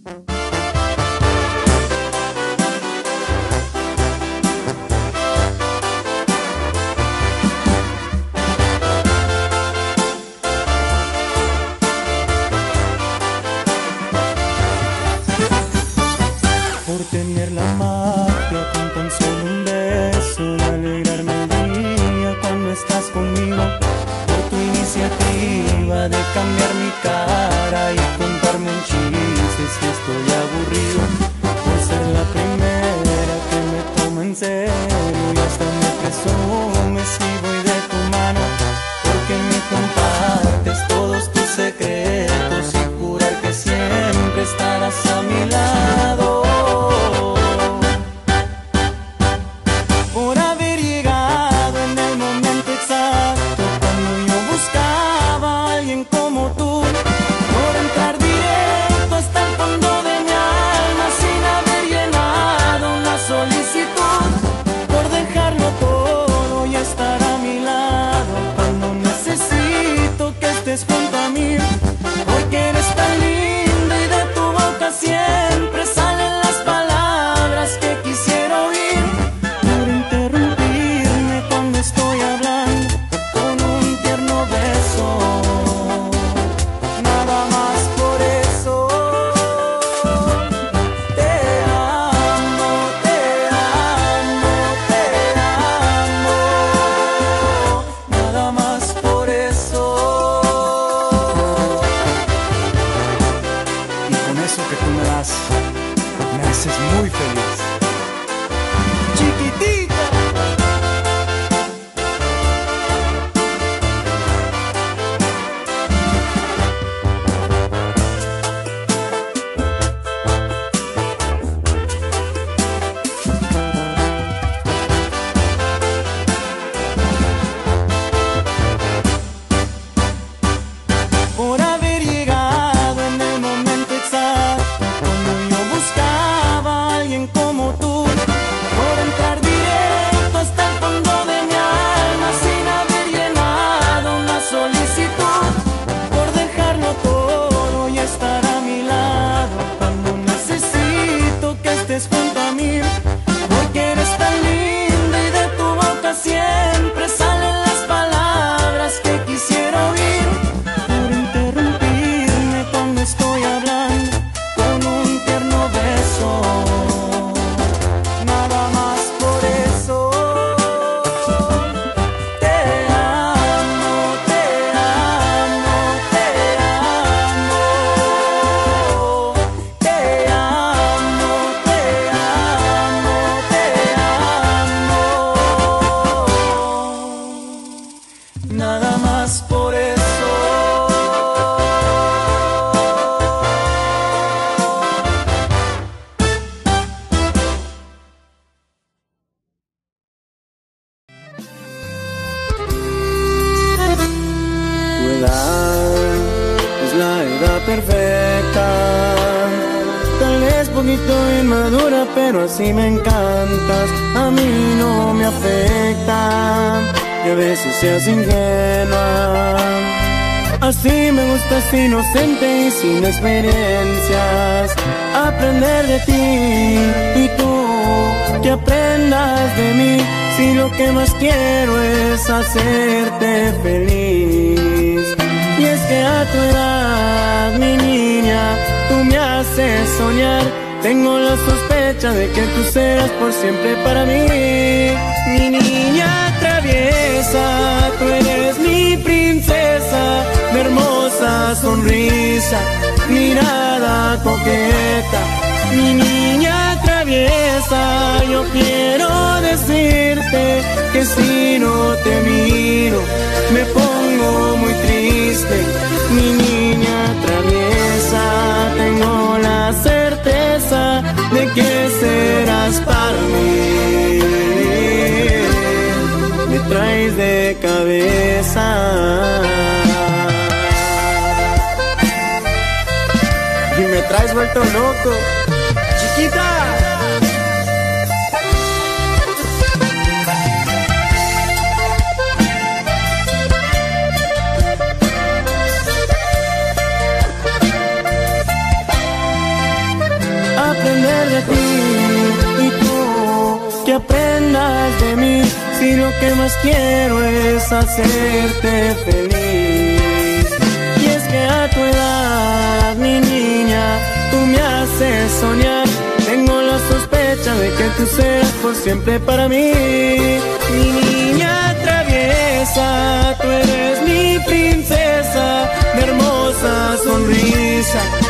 Por tener la magia con tan solo un beso de alegrarme el día cuando estás conmigo, por tu iniciativa de cambiar mi cara y contarme un chiste si estoy aburrido, por ser la primera que me toma en serio y hasta me presumes si voy de tu mano, porque me compartes todos tus secretos y jurar que siempre estarás a mi lado. Junto a mí, porque eres tan linda y de tu boca siempre salen las palabras que quisiera oír. Por interrumpirme cuando estoy hablando con un tierno beso, nada más por eso. Te amo, te amo, te amo, nada más por eso. Eso que tú me das, me haces muy feliz. Chiquitita. Por haber llegado en el momento exacto cuando yo buscaba a alguien como tú, por entrar directo hasta el fondo de mi alma sin haber llenado una solicitud, por dejarlo todo y estar a mi lado cuando necesito que estés junto a mí, porque eres tan linda y de tu boca siempre salen las palabras que quisiera oír. Por interrumpirme cuando estoy hablando con un tierno beso, nada más por eso. Te amo, te amo, te amo, te amo, te amo, te amo, nada más por eso. Tu edad es la edad perfecta, tal vez poquito inmadura, pero así me encantas. A mí no me afecta y a veces seas ingenua. Así me gustas, inocente y sin experiencias. Aprender de ti y tú que aprendas de mí. Si lo que más quiero es hacerte feliz. Y es que a tu edad, mi niña, tú me haces soñar. Tengo la sospecha de que tú serás por siempre para mí. Mi niña traviesa, tú eres mi princesa, de hermosa sonrisa, mirada coqueta. Mi niña traviesa, yo quiero decirte que si no te miro me pongo muy triste. Mi niña traviesa, tengo la certeza de que serás para mí. Me traes de cabeza. Y me traes vuelto loco, chiquita. hablar de ti y tú que aprendas de mí. Si lo que más quiero es hacerte feliz. Y es que a tu edad, mi niña, tú me haces soñar. Tengo la sospecha de que tú seas por siempre para mí. Mi niña traviesa, tú eres mi princesa, de hermosa sonrisa.